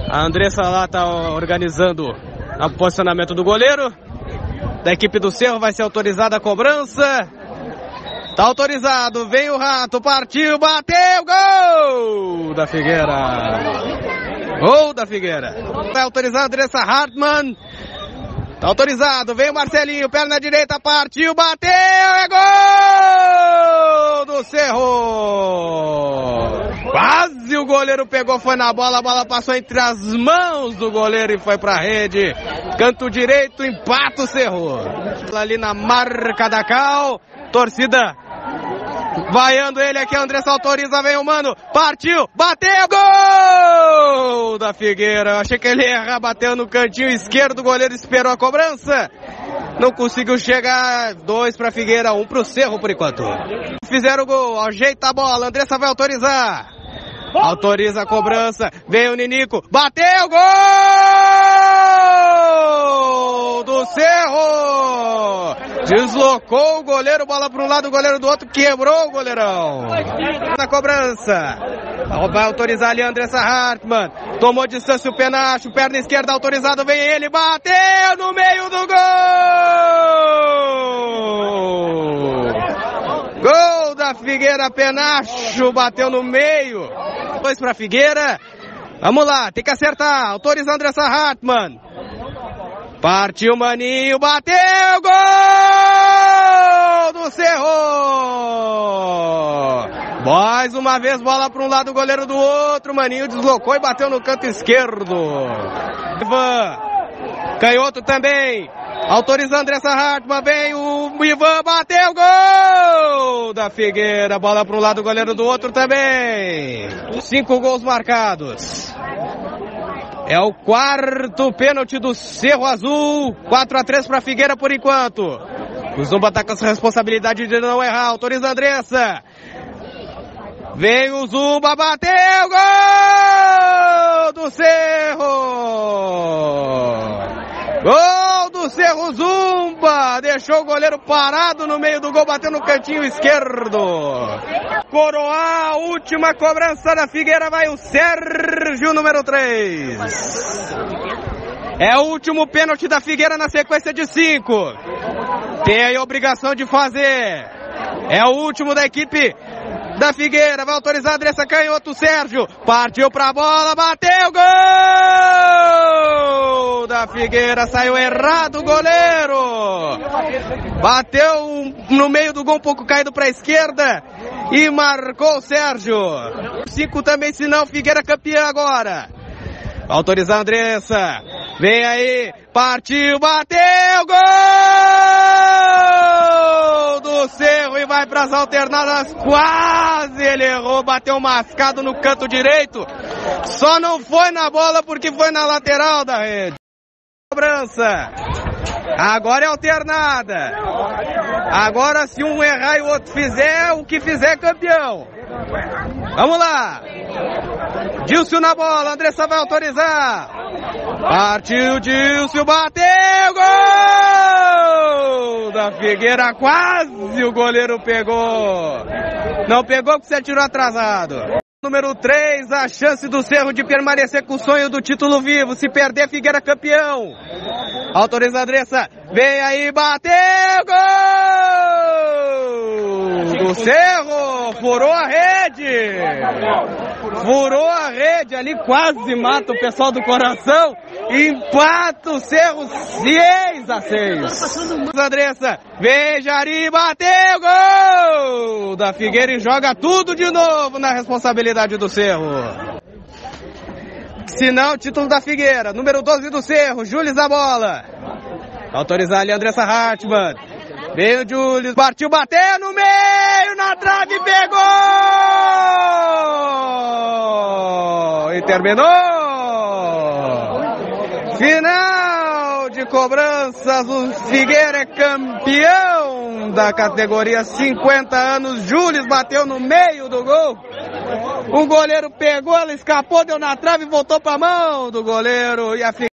A Andressa lá tá organizando o posicionamento do goleiro. Da equipe do Cerro vai ser autorizada a cobrança. Tá autorizado, vem o Rato, partiu, bateu, gol da Figueira. Gol da Figueira. Vai autorizar a Andressa Hartmann. Tá autorizado, vem o Marcelinho, perna direita, partiu, bateu, é gol do Cerro. Quase o goleiro pegou, foi na bola, a bola passou entre as mãos do goleiro e foi pra rede. Canto direito, empata o Cerro. Ali na marca da Cal, torcida vaiando ele aqui, a Andressa autoriza, vem o Mano, partiu, bateu, gol da Figueira. Eu achei que ele ia errar, bateu no cantinho esquerdo, o goleiro esperou a cobrança, não conseguiu chegar. 2 para Figueira, 1 para o Cerro por enquanto. Fizeram o gol, ajeita a bola, a Andressa vai autorizar, autoriza a cobrança, vem o Ninico, bateu, gol do Cerro. Deslocou o goleiro, bola para um lado, o goleiro do outro, quebrou o goleirão. Na cobrança, vai autorizar ali a Andressa Hartmann, tomou distância o Penacho, perna esquerda autorizado, vem ele, bateu no meio do gol. Gol da Figueira, Penacho bateu no meio. 2 para Figueira, vamos lá, tem que acertar, autoriza a Andressa Hartmann. Partiu Maninho, bateu, gol do Cerro. Mais uma vez, bola para um lado, o goleiro do outro, Maninho deslocou e bateu no canto esquerdo. Ivan, canhoto também, autoriza a Andressa Hartmann, vem o Ivan, bateu, gol da Figueira, bola para um lado, o goleiro do outro também. 5 gols marcados. É o 4º pênalti do Cerro Azul. 4-3 para Figueira por enquanto. O Zumba tá com essa responsabilidade de não errar. Autoriza a Andressa. Vem o Zumba, bateu, gol do Cerro. Gol do Cerro, Zumba. Deixou o goleiro parado no meio do gol, bateu no cantinho esquerdo. Coroar, a última cobrança da Figueira, vai o Sérgio, número 3. É o último pênalti da Figueira na sequência de 5. Tem a obrigação de fazer. É o último da equipe da Figueira, vai autorizar a Andressa, canhoto, Sérgio, partiu pra bola, bateu, gol da Figueira, saiu errado o goleiro, bateu no meio do gol, um pouco caído pra esquerda e marcou o Sérgio. 5 também, senão Figueira campeã agora. Autorizar a Andressa, vem aí, partiu, bateu, gol do Cerro e vai para as alternadas, quase ele errou, bateu mascado no canto direito, só não foi na bola porque foi na lateral da rede. Cobrança, agora é alternada, agora se um errar e o outro fizer, o que fizer é campeão. Vamos lá, Dilcio na bola, Andressa vai autorizar, partiu Dilcio, bateu, gol da Figueira, quase o goleiro pegou, não pegou porque se atirou atrasado. Número 3, a chance do Cerro de permanecer com o sonho do título vivo, se perder Figueira campeão. Autoriza a Andressa, vem aí, bateu, gol do Cerro, furou a rede. Furou a rede ali, quase mata o pessoal do coração. Empata o Cerro 6-6. Andressa, vem Jari, bateu, gol da Figueira e joga tudo de novo na responsabilidade do Cerro. Se não, título da Figueira. Número 12 do Cerro, Júlio na bola. Autorizar ali a Andressa Hartmann. Veio o Júlio, partiu, bateu no meio, na trave, pegou! E terminou! Final de cobranças, o Figueira é campeão da categoria 50 anos. Júlio bateu no meio do gol. O goleiro pegou, ela escapou, deu na trave e voltou para a mão do goleiro. E a